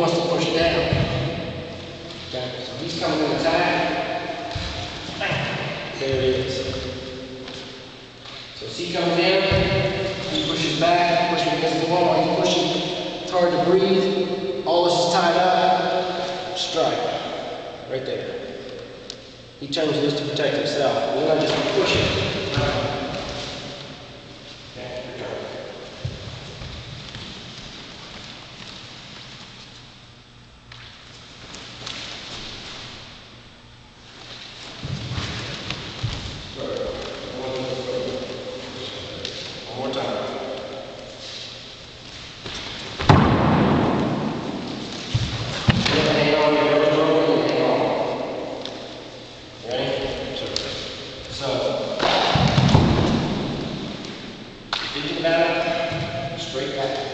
wants to push down. Okay, so he's coming in attack. There it is. So as he comes in, he pushes back, pushes against the wall. He's pushing. It's hard to breathe. All this is tied up. Strike. Right there. He changes this to protect himself. We're not just pushing. Okay, return. One more time. Hang on, you're broken, hang on. Ready? So, thinking about it, straight back.